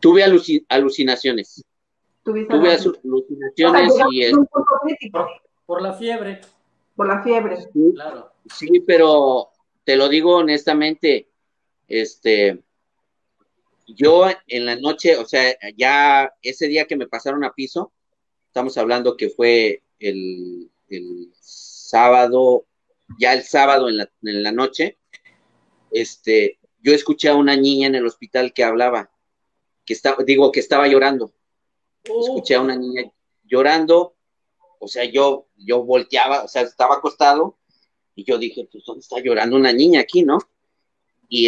tuve alucinaciones. Tuviste Tuve o sea, alucinaciones y llegaste a un punto crítico Por la fiebre, por la fiebre. sí, claro. sí, pero te lo digo honestamente, este, yo en la noche, o sea, ya ese día que me pasaron a piso, estamos hablando que fue el sábado, ya el sábado en la noche, yo escuché a una niña en el hospital que hablaba, que estaba llorando. Escuché a una niña llorando, o sea, yo volteaba, o sea, estaba acostado y yo dije, pues, ¿dónde está llorando una niña aquí, no? Y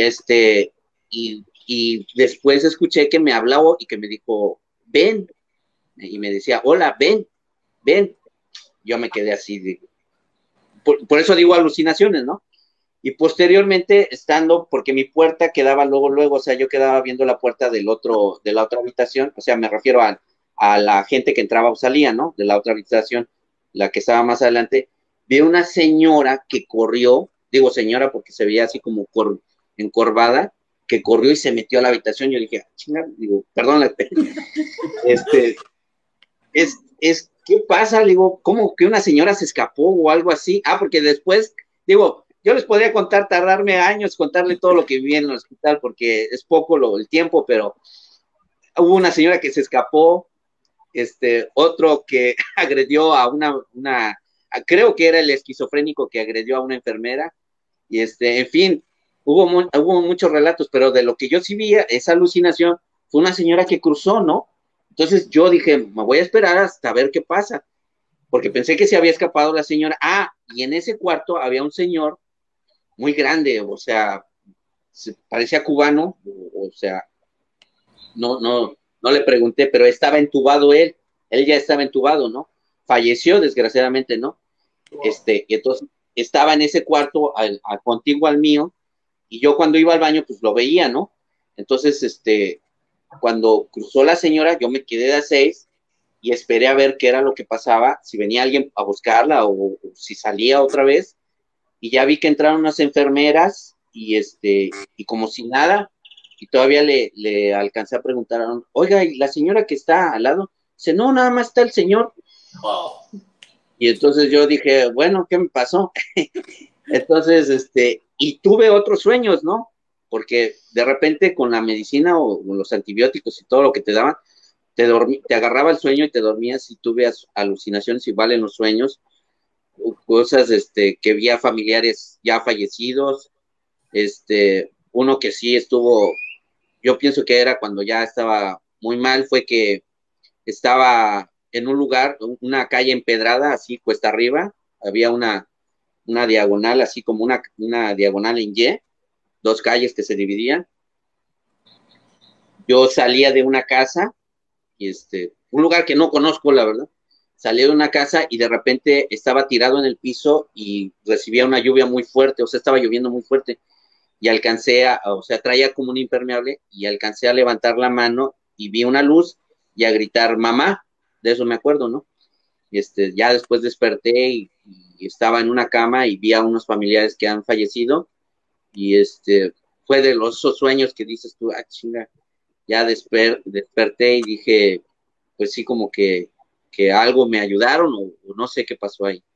y después escuché que me hablaba y que me dijo, ven, y me decía, hola, ven, ven. Yo me quedé así, por eso digo alucinaciones, ¿no? Y posteriormente, estando, porque mi puerta quedaba luego, o sea, yo quedaba viendo la puerta de la otra habitación, o sea, me refiero a la gente que entraba o salía, ¿no? De la otra habitación, la que estaba más adelante, vi una señora que corrió, digo señora porque se veía así como encorvada, que corrió y se metió a la habitación. Yo dije, chinga, digo, perdón, este, ¿qué pasa? Le digo, ¿cómo que una señora se escapó o algo así? Ah, porque después, digo, yo les podría contar, tardarme años, contarle todo lo que viví en el hospital, porque es poco el tiempo, pero hubo una señora que se escapó, otro que agredió a creo que era el esquizofrénico que agredió a una enfermera, y en fin, hubo muchos relatos, pero de lo que yo sí vi, esa alucinación, fue una señora que cruzó, ¿no? Entonces yo dije, me voy a esperar hasta ver qué pasa, porque pensé que se había escapado la señora. Ah, y en ese cuarto había un señor muy grande, o sea, parecía cubano, o sea, no le pregunté, pero estaba entubado él ya estaba entubado, ¿no? Falleció, desgraciadamente, ¿no? Y entonces estaba en ese cuarto contiguo al mío, y yo cuando iba al baño, pues lo veía, ¿no? Entonces, cuando cruzó la señora, yo me quedé de a 6 y esperé a ver qué era lo que pasaba, si venía alguien a buscarla o si salía otra vez, y ya vi que entraron unas enfermeras y como si nada, y todavía le alcancé a preguntar, oiga, ¿y la señora que está al lado? Dice, no, nada más está el señor. Oh. Y entonces yo dije, bueno, ¿qué me pasó? Entonces, y tuve otros sueños, ¿no? Porque de repente con la medicina o los antibióticos y todo lo que te daban, te agarraba el sueño y te dormías, y tuve alucinaciones igual en los sueños, cosas, que vi a familiares ya fallecidos, uno que sí estuvo, yo pienso que era cuando ya estaba muy mal, fue que estaba en un lugar, una calle empedrada, así cuesta arriba, había una diagonal, así como una diagonal en Y, dos calles que se dividían. Yo salía de una casa, y un lugar que no conozco, la verdad. Salí de una casa y de repente estaba tirado en el piso y recibía una lluvia muy fuerte, o sea, estaba lloviendo muy fuerte, y o sea, traía como un impermeable, y alcancé a levantar la mano y vi una luz y a gritar, mamá, de eso me acuerdo, ¿no? Ya después desperté y estaba en una cama y vi a unos familiares que han fallecido, y fue de esos sueños que dices tú, ah, chinga, ya desperté y dije, pues sí, como que algo me ayudaron o no sé qué pasó ahí.